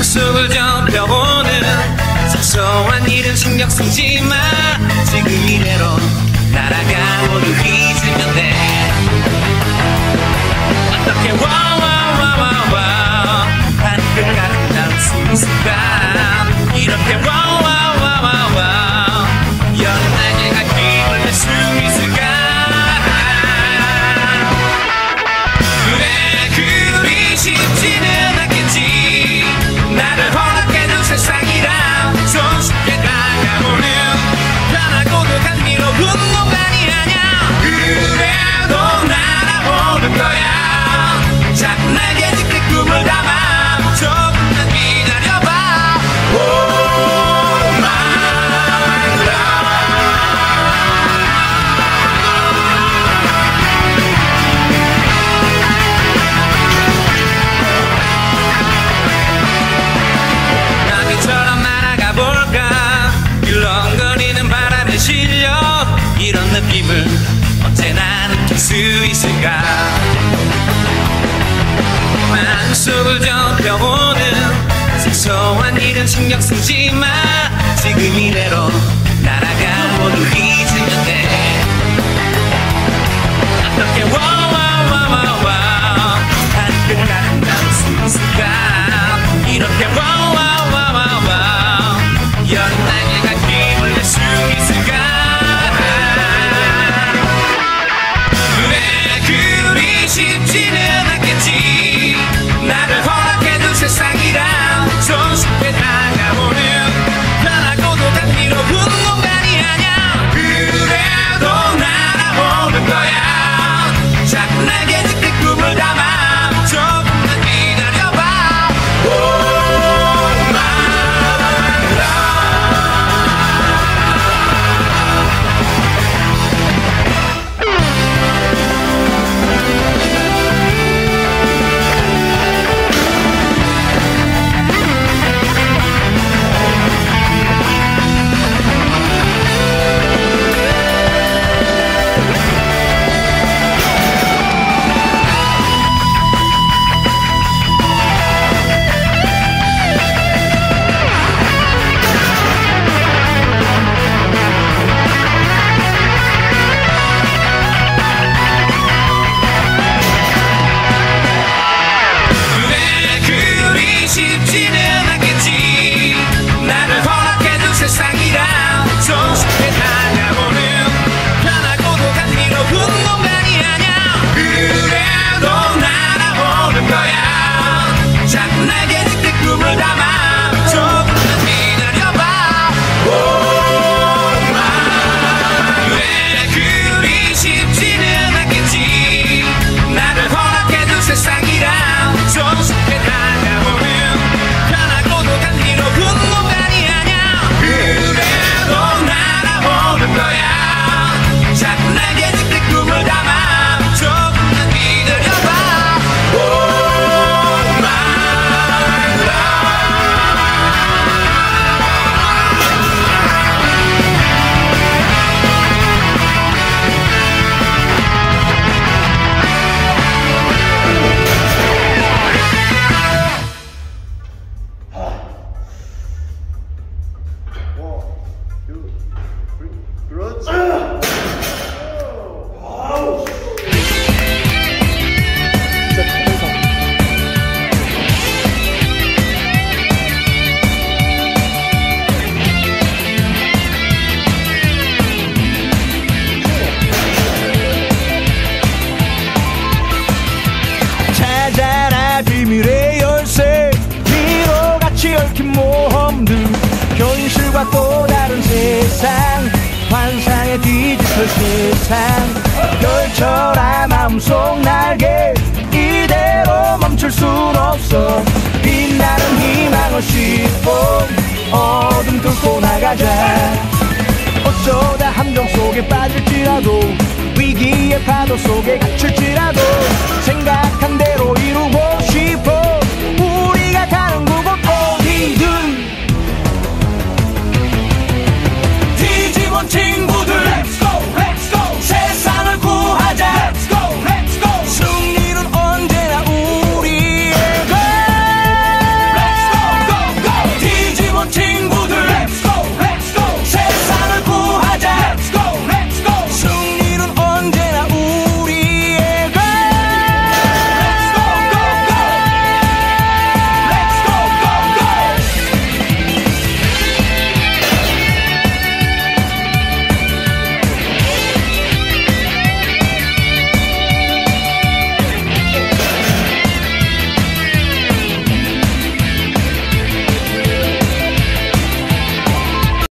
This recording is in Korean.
속을 좁혀보는 사소한 일은 신경 쓰지 마. 지금 이대로 날아가 모두 잊으면 돼. 어떻게 와와와와와 하늘을 아름다운 순간 이렇게 와와와와와 여름 날개가 힘을 낼 수 있을까. 그래 그리 쉽지는 않겠지. 나를 허락해준 세상이라 손쉽게 다가오는 편하고도 감미로운 공간이 아냐. 그래도 날아오는 거야. 자꾸 날개 짙게 꿈을 담아 조금만 기다려봐. Oh my love. 나비처럼 날아가 볼까. 일렁거리는 바람에 실려 이런 느낌을 언제나 느낄 수 있을까. 마음속을 좁혀보는 사소한 일은 신경 쓰지 마. 지금 이대로 날아가 모두 잊으면 돼. 어떻게 와와와와와 하늘을 아름다운 순간 이렇게 와와와와와 여름 날개가 힘을 낼 수 있을까. 그래 그리 쉽지는 않겠지. 나를 허락해준 세상이라 손쉽게 다가오는 편하고도 감미로운 공간이 아냐. 그래도 날아오는 거야. 자꾸 날개 짙게 꿈을 담아 조금만 기다려봐. Oh my 비밀의 열쇠 위로 같이 얽힌 모험들 현실과 또 다른 세상 환상의 디지털 세상 별처럼 마음속 날개 이대로 멈출 순 없어 빛나는 희망을 싣고 어둠 뚫고 나가자 어쩌다 함정 속에 빠질지라도 위기의 파도 속에 갇힐지라도